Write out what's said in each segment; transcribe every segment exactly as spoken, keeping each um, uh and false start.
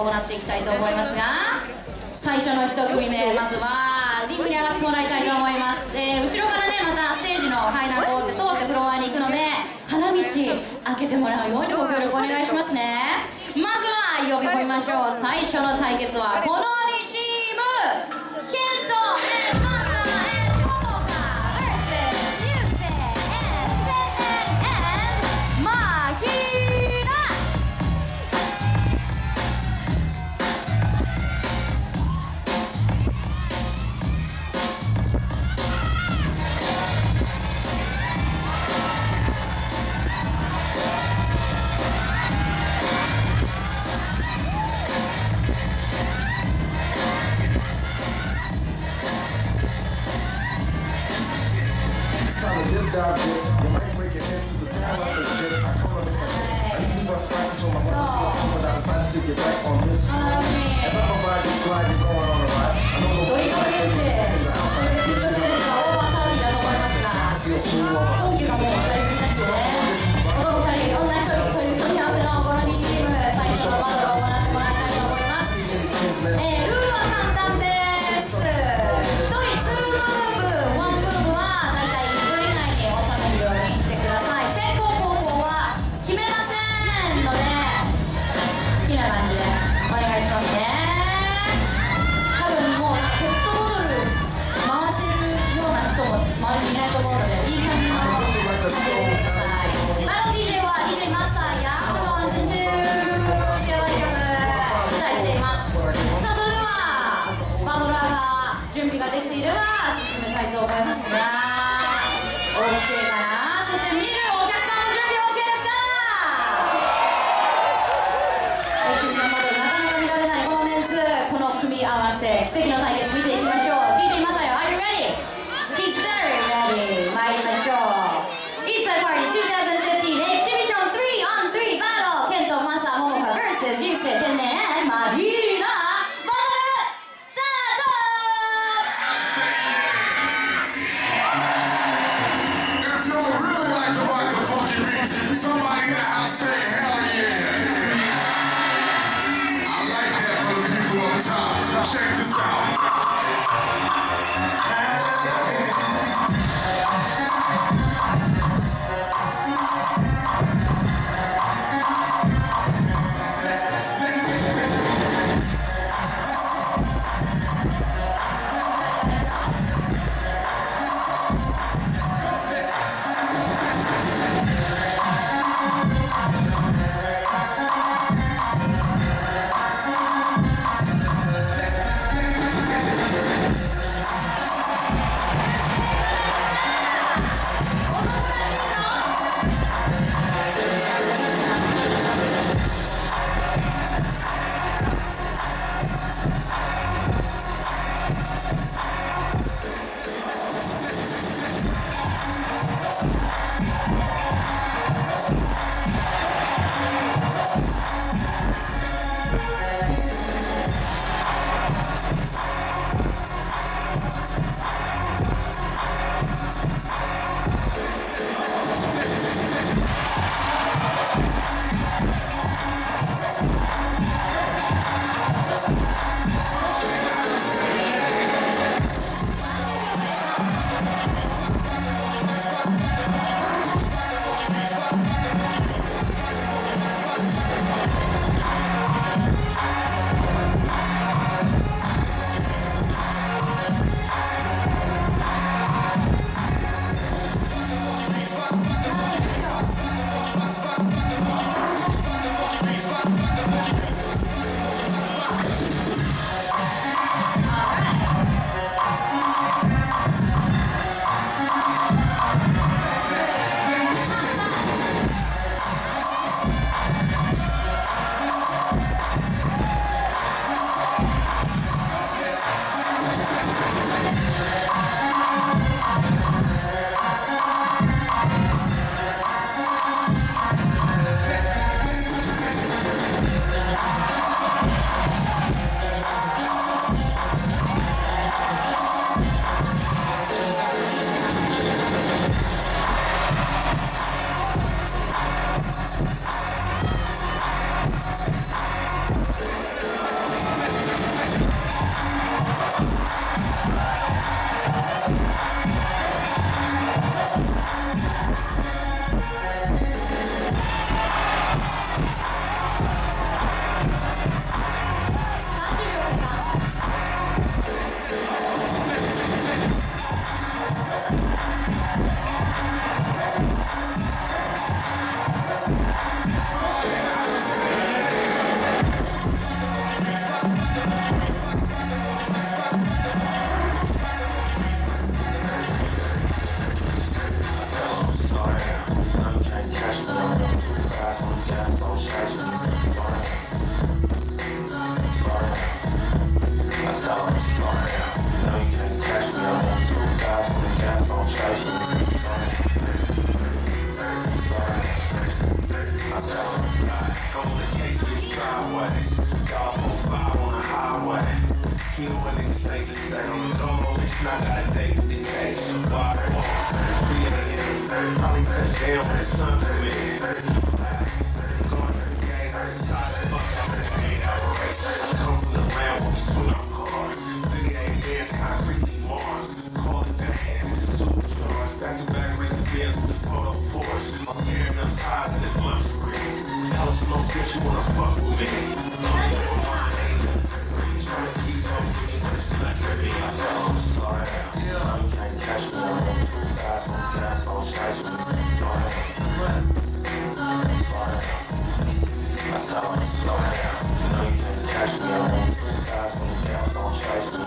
行っていきたいと思いますが、最初のいち組目、まずはリングに上がってもらいたいと思います。えー、後ろからね、またステージの階段を通って通ってフロアに行くので、花道開けてもらうようにご協力お願いしますね。まずは呼び込みましょう。最初の対決はこのにチーム、ケント&マサ&トモカ ブイエス ユウセイ&ペンネン&マヒラ。 This dive dip, you might break your head to the sound of the shit. I come up with a I usually bust scratches on my mother's skills, but I decided to get back on this. As I provide this slide, you're going on a ride. I know no place like this from the outside. I see a smooth over. So I'm gonna get so I'm gonna get このふたり、女ひとりという組み合わせのこのにチーム、最初のバトルを行ってもらいたいと思います。えー、ルールは簡単です。ひとりツームーブ、ワンムーブはだいたいいっぷん以内に収めるようにしてください。先攻後攻は決めませんので、好きな感じでお願いしますね。多分もうペットボトル回せるような人も周りにいないと思うので、いい感じの感じでください。あの ディージェー は ディージェー マスターやこのワンツーシェアワイ曲期待しています。さあそれではバトラーが準備ができていれば進めたいと思いますが OK かな。そして見るお客さんの準備 OK ですか。清水さんバトルなかなか見られないこのメンツ、この組み合わせ、奇跡の対決見ていきましょう。 ディージェー マサヤ Are you ready? He's very ready. 参りましょう。Eastside Party twenty fifteen Exhibition three on three Battle ケント・マサ・モモカ ブイエス ユウセイ・天然マリーナバトルスタート。 If you really like to rock the funky beats, somebody in the house say hell yeah. I like that for the people up top. Check this out. You know when niggas say this thing on the dome, bitch, I got a date with the case. Water, three a.m. Probably touch down when the sun come in. Going to the game, shots, fuck out the eight hour race. I come from the land where we swing on cars. fifty-eight bands, concretely Mars. Call it back, supercharged. Back to back, race the bands with the photo force. I'm tearing up ties in this luxury. Hell, it's no bitch, you wanna fuck with me. Trying to keep up with me, but it's not gonna be. I said, I'm sorry. Yeah. You can't catch me. I'm going too fast on gas, don't chase me. Sorry. Sorry. I said, I'm slow down. You know you can't catch me. I'm going too fast on gas, don't chase me.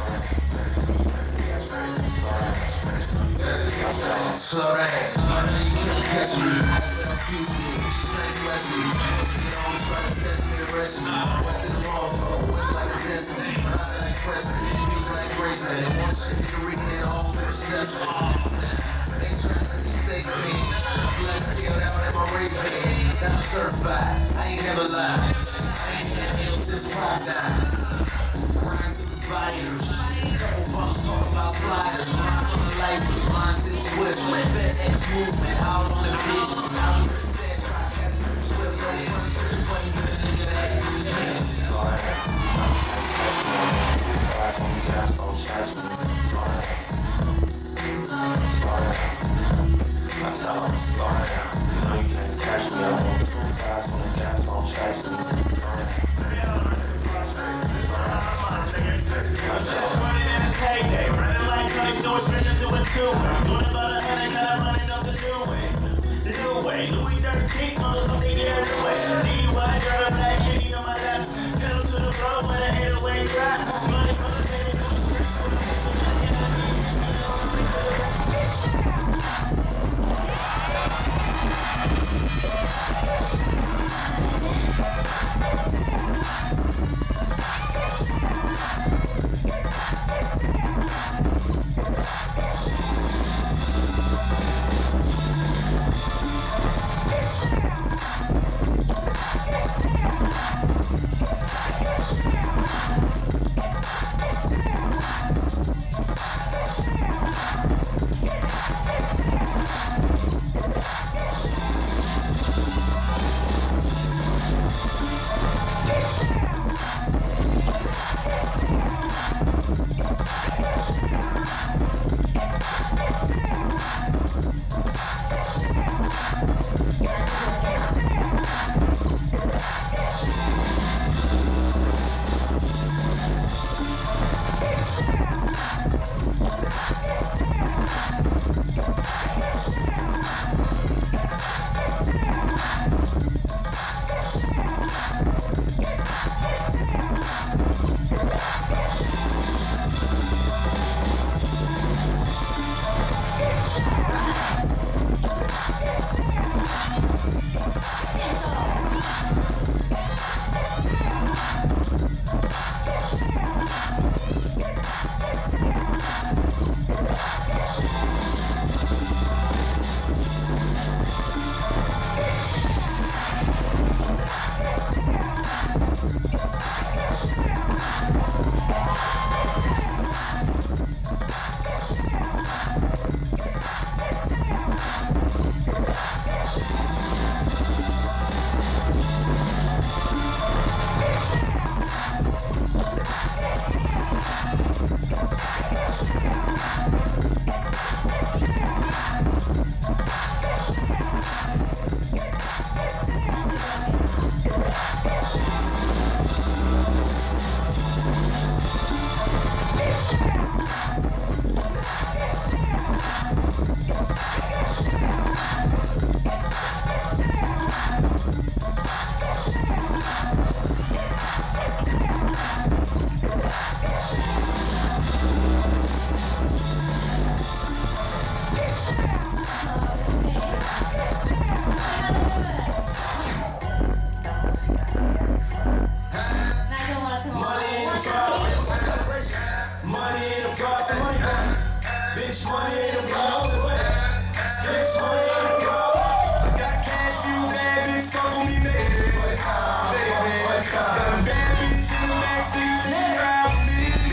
Sorry. I said, I'm slow down. I know you can't catch me. Excuse me. Strange lesson. Get on the try to test me, arrest me. Went through the motherfucker, went like a destiny. Ride like Preston, beat like Grayson. They want to get the weekend off the reception. They trying to mistake me. Black scale down at my rape page. Now I'm certified, I ain't never lied. I ain't had ill since five nine. Grind through the fires. Couple punks talk about sliders. Mine on the lifers, mine still switch. Fed X movement, out on the bitch. Out on the stash, try to catch me. Swift, no front, push a button, give a nigga that. Sorry, I can't catch me. Fast on the gas, don't chase me. Sorry, sorry. I said I'm sorry. You know you can't catch me. I'm going too fast on the gas, don't chase me. Sorry. Running in his heyday, running like Tony Stewart, switching to a two-way. Doing about a hundred, kinda running up the new way. The new way, Louis thirteen, motherfucker, get away. D Y, got a black kitty on my lap. Pedal to the floor with an eight oh eight drive. Money from the penny, Bitch, money ain't a problem. Bitch, money ain't a problem. I got cash for you, bad bitch, fuck with me, baby. One time, baby, one time. Got a bad bitch in the backseat, this ride with me.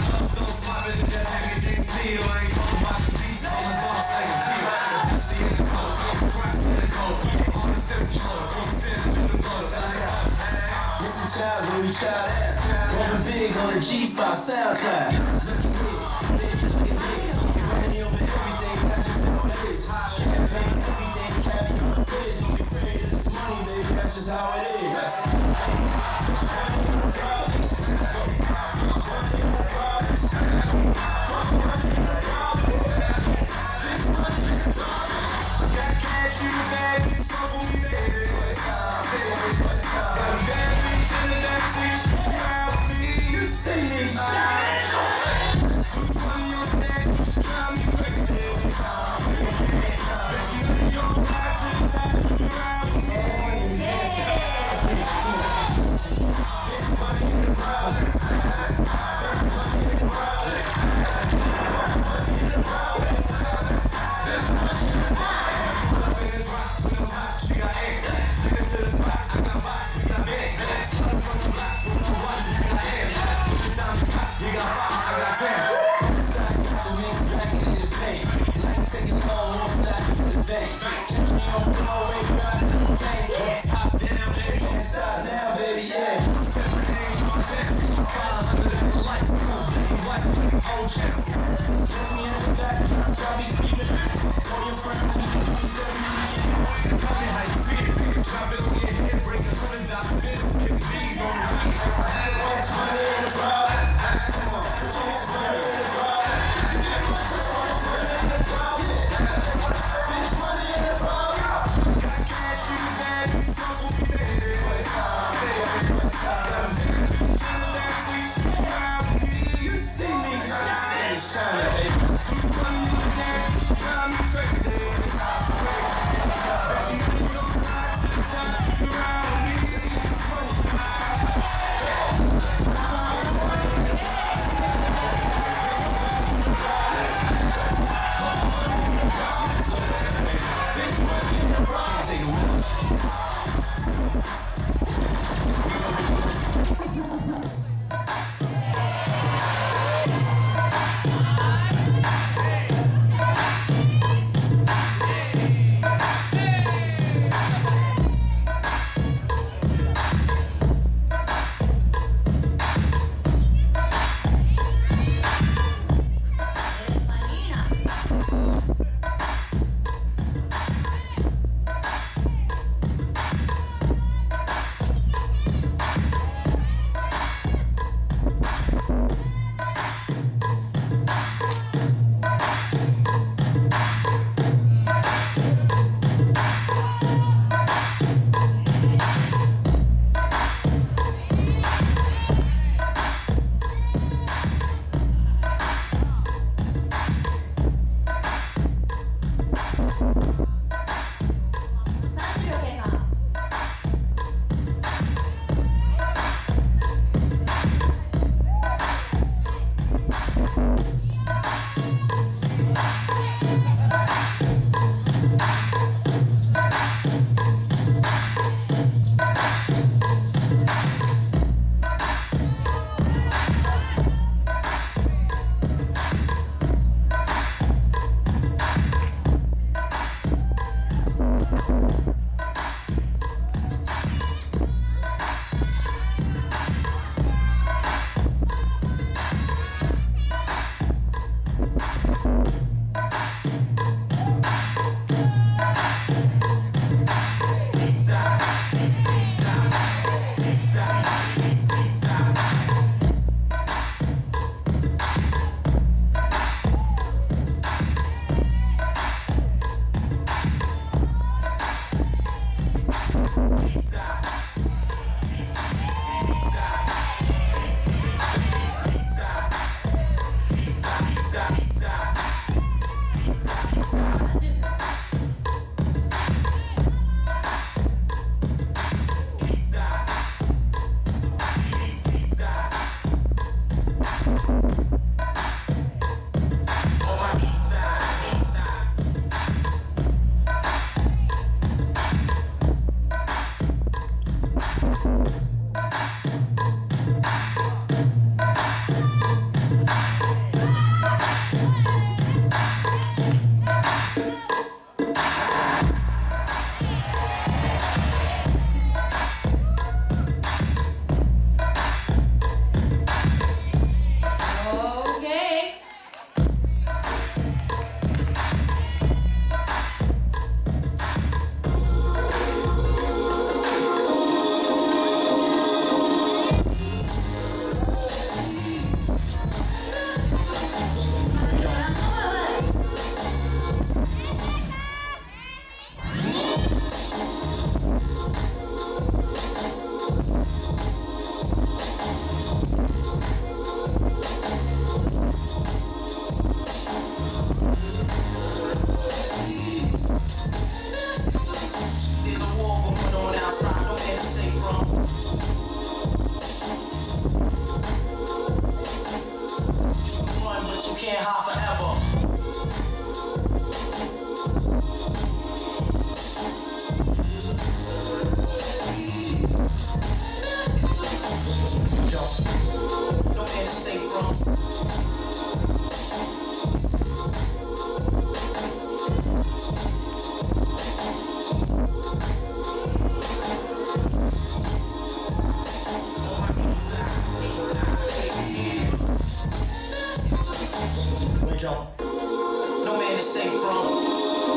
Don't slap it in that packaging seal. I ain't talking about the pizza. All my dogs like a pizza. Pepsi in the coke, cracks in the coke. All the simple motor, all the fit in the motor. Listen, child, where we child at? Going big on the G five SoundCloud. Look at me, baby, look at me. Money over everything, that's just how it is. Champagne, everything, caviar, tears. Don't be afraid of this money, baby, that's just how it is. Money in the problems. Money in the problems. Money in the problems. Money in the problems. Got cash for your bag, bitch, fuck with me, baby. Got a bad bitch in the backseat, proud of me. You see me shining. two twenty on the dash, she drive me crazy. Bet she only gon' ride to the top, you proud of me. Bitch, money in the problem. Bitch, money in the problem. Money in the problem. Bitch, money in the problem. Pull up in the drop, with no top, she got air. Take it to the spot, I got body, we got big. Start from the block, with no watch, you got air. Every time you pop, you got five, I got ten. Coincide, got the ring, dragging in the paint. Like taking long, won't slide to the bank. Catch me on Broadway, riding in the tank. Top down, baby, can't stop now, baby, yeah. five hundred in the light, blue, black and white, old channels. Catch me in the back, I shall be keeping it. Call your friend, we can do this every weekend. Tell me how you feel, drop it on your head, break a hundred dollar bill, get these on the beat. What's money in the problem? Come on, put your hands money in the problem. What's money in the problem? Bitch, money in the problem. Got cash for your bag, you fuck with me, baby. One time, baby, one time. Got a big bitch in the backseat, proud of me. You see me shining, shining, baby. two twenty on the dash, she drive me crazy. Bet she only gon' ride to the top, you proud of me. Let's get this money. can't hide forever. No man is safe from. Wake up. No man is safe from.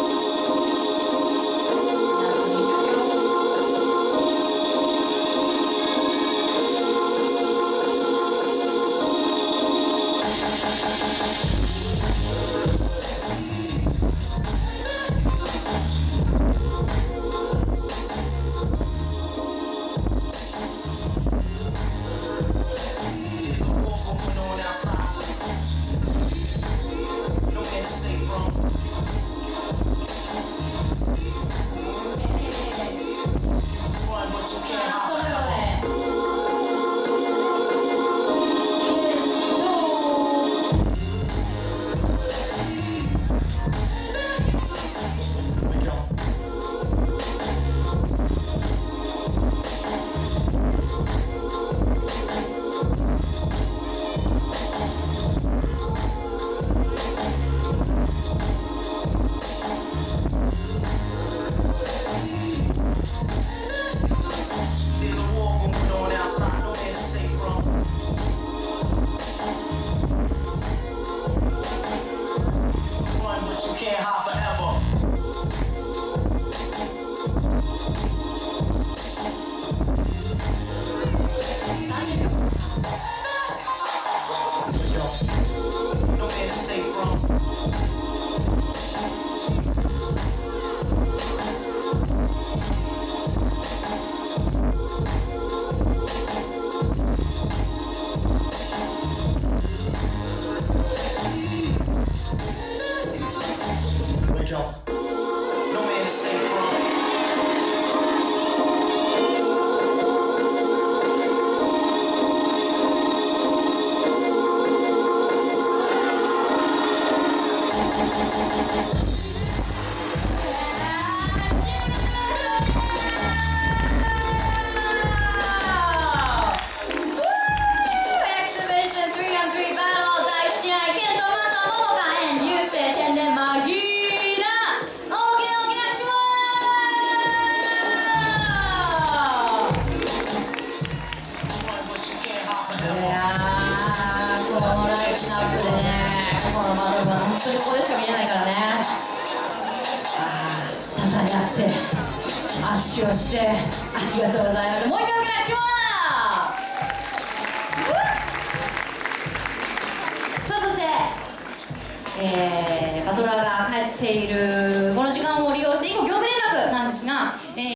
拍手をしてありがとうございます。もう一回お願いします。さあそして、えー、バトラーが帰っているこの